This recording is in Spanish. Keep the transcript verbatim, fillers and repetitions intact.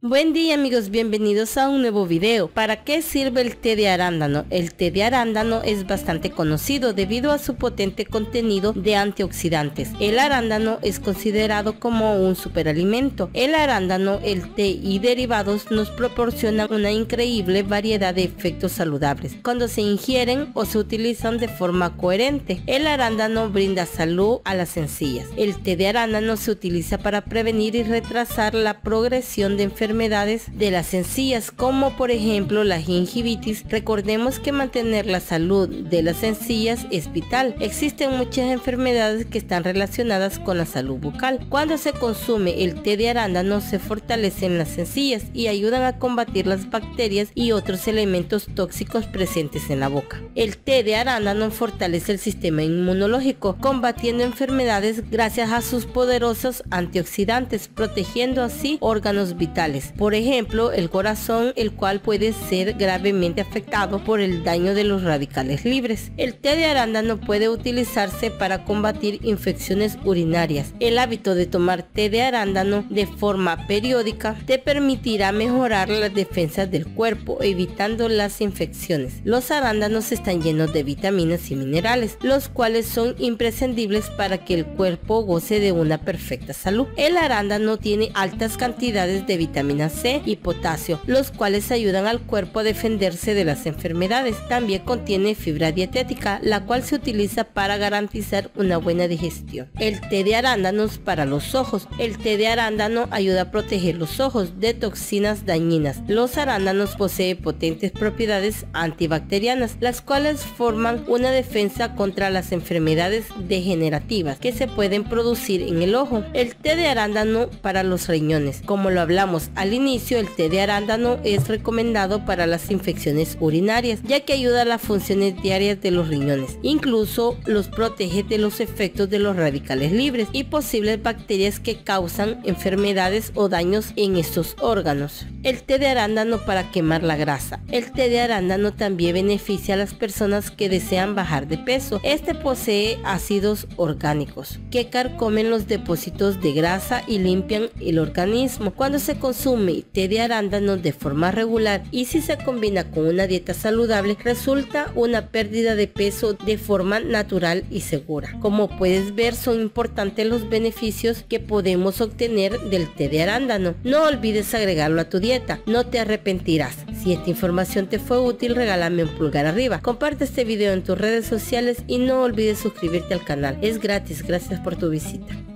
Buen día amigos, bienvenidos a un nuevo video. ¿Para qué sirve el té de arándano? El té de arándano es bastante conocido debido a su potente contenido de antioxidantes. El arándano es considerado como un superalimento. El arándano, el té y derivados nos proporcionan una increíble variedad de efectos saludables cuando se ingieren o se utilizan de forma coherente. El arándano brinda salud a las encías. El té de arándano se utiliza para prevenir y retrasar la progresión de enfermedades enfermedades de las encías, como por ejemplo la gingivitis. Recordemos que mantener la salud de las encías es vital. Existen muchas enfermedades que están relacionadas con la salud bucal. Cuando se consume el té de arándano se fortalecen las encías y ayudan a combatir las bacterias y otros elementos tóxicos presentes en la boca. El té de arándano fortalece el sistema inmunológico, combatiendo enfermedades gracias a sus poderosos antioxidantes, protegiendo así órganos vitales. Por ejemplo, el corazón, el cual puede ser gravemente afectado por el daño de los radicales libres. El té de arándano puede utilizarse para combatir infecciones urinarias. El hábito de tomar té de arándano de forma periódica te permitirá mejorar las defensas del cuerpo, evitando las infecciones. Los arándanos están llenos de vitaminas y minerales, los cuales son imprescindibles para que el cuerpo goce de una perfecta salud. El arándano tiene altas cantidades de vitamina C y potasio, los cuales ayudan al cuerpo a defenderse de las enfermedades. También contiene fibra dietética, la cual se utiliza para garantizar una buena digestión. El té de arándanos para los ojos. El té de arándano ayuda a proteger los ojos de toxinas dañinas. Los arándanos poseen potentes propiedades antibacterianas, las cuales forman una defensa contra las enfermedades degenerativas que se pueden producir en el ojo. El té de arándano para los riñones. Como lo hablamos al inicio, el té de arándano es recomendado para las infecciones urinarias, ya que ayuda a las funciones diarias de los riñones. Incluso los protege de los efectos de los radicales libres y posibles bacterias que causan enfermedades o daños en estos órganos. El té de arándano para quemar la grasa. El té de arándano también beneficia a las personas que desean bajar de peso. Este posee ácidos orgánicos que carcomen los depósitos de grasa y limpian el organismo. Cuando se consume té de arándano de forma regular y si se combina con una dieta saludable, resulta una pérdida de peso de forma natural y segura. Como puedes ver, son importantes los beneficios que podemos obtener del té de arándano. No olvides agregarlo a tu dieta, no te arrepentirás. Si esta información te fue útil, regálame un pulgar arriba, comparte este video en tus redes sociales y no olvides suscribirte al canal. Es gratis. Gracias por tu visita.